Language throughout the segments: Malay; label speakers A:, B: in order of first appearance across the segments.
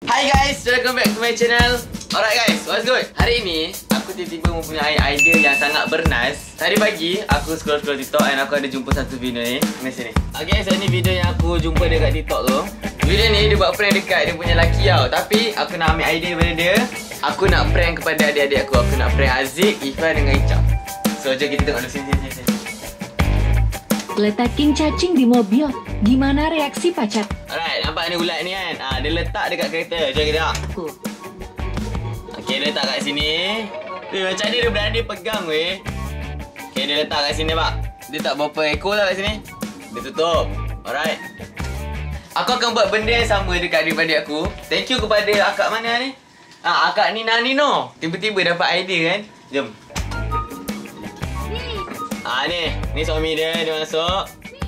A: Hi guys, welcome back to my channel. Alright guys, what's good? Hari ini aku tiba-tiba mempunyai idea yang sangat bernas. Tadi pagi aku scroll TikTok dan aku ada jumpa satu video ni. Ni sini. Okay, so ni video yang aku jumpa dekat TikTok tu. Video ni dia buat prank dekat dia punya lelaki tau. Tapi aku nak ambil idea daripada dia. Aku nak prank kepada adik-adik aku. Aku nak prank Aziz, Ifan dengan Ica. So jom kita tengok dulu sini.
B: Letakin cacing di mobil. Gimana reaksi pacar?
A: Alright, nampak ni ulat ni kan? Dia letak dekat kereta. Jom kita tengok. Okay, dia letak kat sini. Macam ni dia berani pegang weh. Okay, dia letak kat sini pak. Dia tak berapa ekor lah kat sini. Dia tutup. Alright. Aku akan buat benda yang sama dekat adik-adik aku. Thank you kepada akak mana ni? Akak Nina Nino. Tiba-tiba dapat idea kan? Jom. Ni suami dia masuk.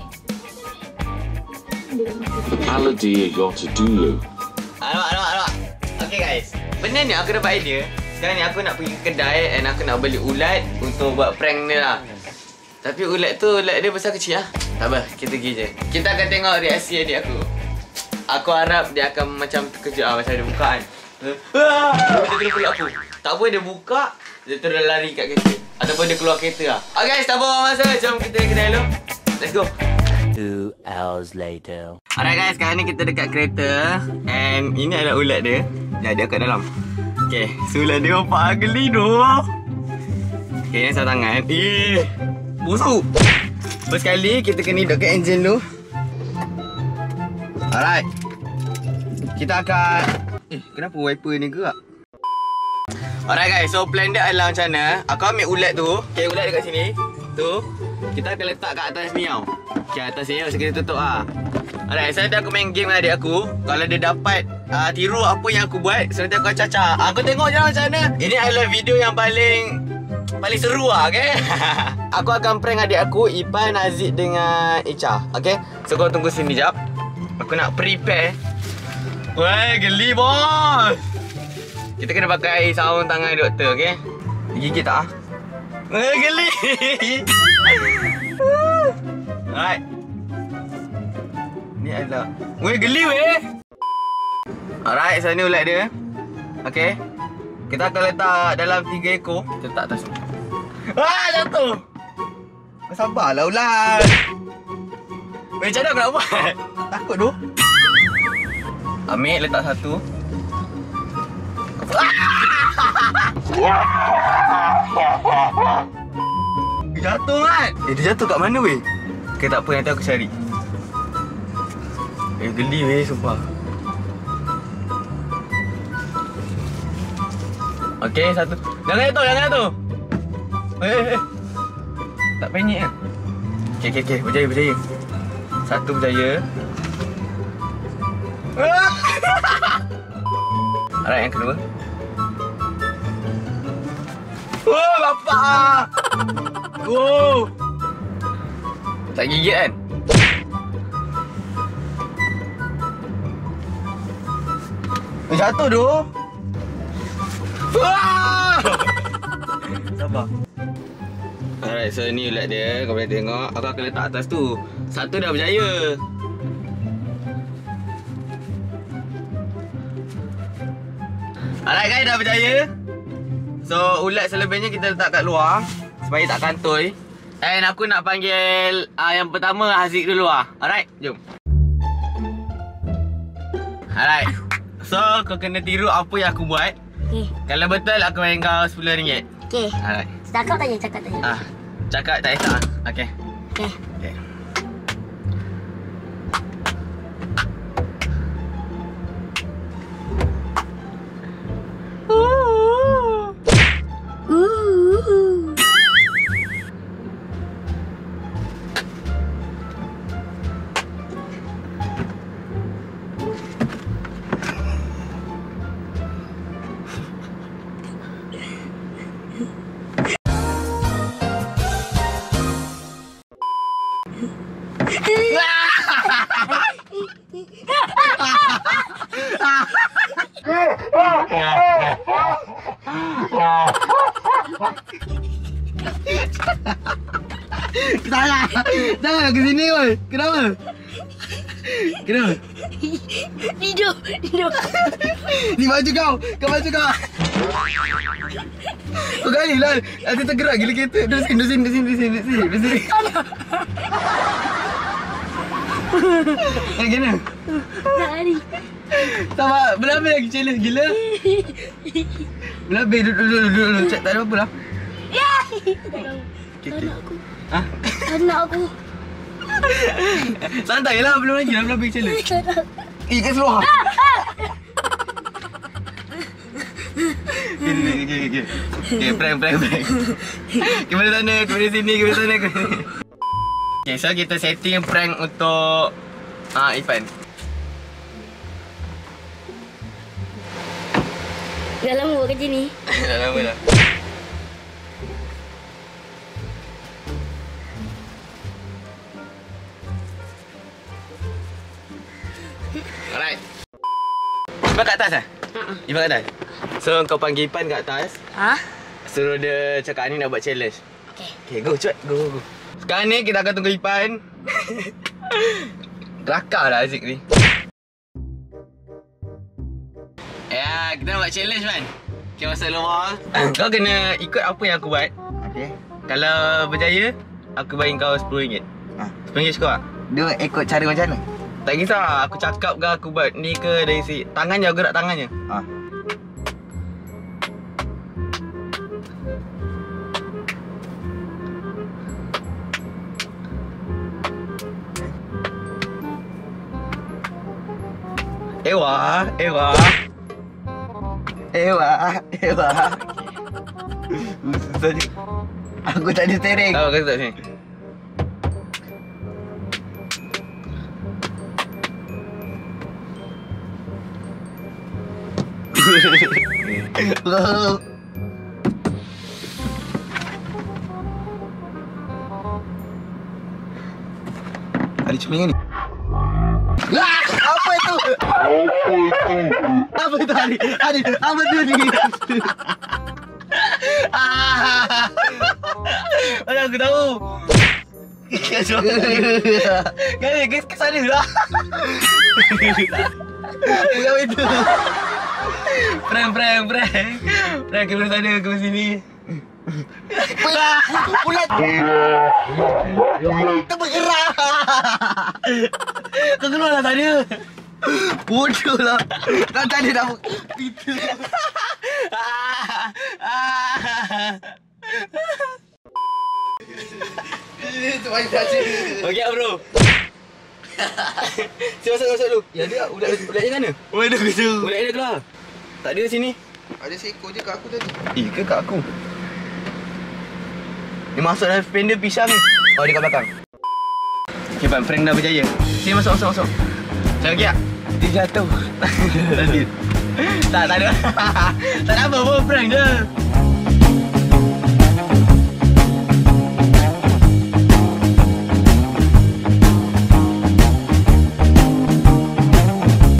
C: Aladdin got to do.
A: Nampak. Okay guys, benda ni aku dapat idea. Sekarang ni aku nak pergi ke kedai and aku nak beli ulat untuk buat prank ni lah. Tapi ulat dia besar kecil lah. Tak apa, kita pergi je. Kita akan tengok reaksi adik aku. Aku harap dia akan macam terkejut lah, macam dia buka kan. Dia terus peluk aku. Tak apa, dia buka, dia terus lari kat kereta. Ataupun dia keluar kereta lah. Okay guys, tak buang masa. Jom kita ke kedai dulu. Let's go.
D: 2 hours later.
A: Alright guys, sekarang ni kita dekat kereta. And ini ada ulat dia. Dia kat dalam. Okay, so ulat dia nampak geli tu. Okay, yang satu tangan. Busuk. First kali kita kena hidupkan enjin dulu. Alright. Kita akan kenapa wiper ni gerak? Alright guys, so plan dia adalah macam mana. Aku ambil ulat tu. Okay, ulat dekat sini. Tu. Kita akan letak kat atas ni tau. Okay, atas ni mesti kita tutup lah. Alright, so nanti aku main game dengan adik aku. Kalau dia dapat tiru apa yang aku buat, so nanti aku akan cacah. Aku tengok je macam mana. Ini adalah video yang paling seru lah, okay? Aku akan prank adik aku, Ipan, Aziz dengan Ica. Okay? So kau tunggu sini jap. Aku nak prepare. Weh, geli bos. Kita kena pakai sarung tangan doktor, okay? Gigit tak? Geli. Alright. Ni adalah geli weh. Alright, so ni ulat dia. Okay. Kita akan letak dalam 3 ekor. Kita letak atas ni. Jatuh. Sabarlah ulat. Macam mana aku nak buat? Takut tu. Ambil, letak satu. Jatuh kan? Dia jatuh kat mana weh? Okay, tak apa, nanti aku cari. Geli weh, sumpah. Okay, satu. Jangan jatuh. Tak penyek kan? Okay. Berjaya. Satu berjaya. Alright, yang kedua. Bapak! Tak gigit kan? Jatuh tu. Sabar. Alright, so ni ulat dia. Kau boleh tengok. Aku akan letak atas tu. Satu dah berjaya. Alright guys, dah berjaya. So ulat selebihnya kita letak kat luar supaya tak kantoi. And aku nak panggil yang pertama Haziq dulu lah. Alright, jom. Alright. So kau kena tiru apa yang aku buat.
E: Okay.
A: Kalau betul aku bagi kau RM10.
E: Okay.
A: Alright.
E: Cakap tanya.
A: Cakap tak esok. Okay.
E: Okay.
A: Jangan ke sini woi. Kenapa? Kenapa?
E: Hidup.
A: Ni baju kau. Kau baju kau. Kau kali lah. Nanti tergerak gila kereta. Di sini. Gimana?
E: Tak lari.
A: Sabar, berlabih lagi challenge gila. Berlabih duduk. Cak tak ada apa lah.
E: Ya. Anak aku.
A: Ha?
E: Anak aku.
A: Santai lah, belum lagi lah berlabih challenge.
E: Anak.
A: Kat seluar. Okay, prank. Kemana sana, kemana sini. Okay, so kita setting prank untuk Ipan.
E: Dah lama buat kerja ni.
A: Dah lama dah. Alright. Ipan kat atas lah? Ipan kat atas? So kau panggil Ipan kat atas.
E: Ha?
A: Suruh dia cakap ni nak buat challenge.
E: Okey.
A: Okay, go cepat. Go. Sekarang ni kita akan tunggu Ipan. Kelakar lah Aziz ni. Ya, kita nak buat challenge kan. Okay, masuk luar. Kau kena ikut apa yang aku buat.
F: Okey.
A: Kalau berjaya, aku bagi kau RM10. RM10 cukup tak?
F: Dia ikut cara macam mana?
A: Tak kisah, aku cakap ke aku buat ni ke dari si tangan je, aku gerak tangan je. Ewa.
F: Susah je. Aku tak ada steering.
A: Tahu kau tak sini.
F: Ada cemerlang ni. Apa itu? Apa itu Ali? Apa tu ni?
A: Mana aku tahu. Kali ke sana lah. Bukan itu. Prank. Prank ke belah sana, ke sini.
F: Ulat. Terbergerak.
A: Kau keluar lah sana.
F: Bodoh lah. Kau tak ada dah. Itu.
A: Okey bro. Masuk dulu. Ya dia ulat yang mana?
F: Mana tu?
A: Ulat dia keluar. Tak ada sini.
F: Ada seekor je kat aku tadi.
A: Ke kat aku? Dia masuk dalam fender pisang ni. Oh, dia kat belakang. Okay, Pan, prank dah berjaya. Sini masuk. Macam lagi tak?
F: Dia jatuh.
A: Tak ada. Tak ada apa pun, prank je.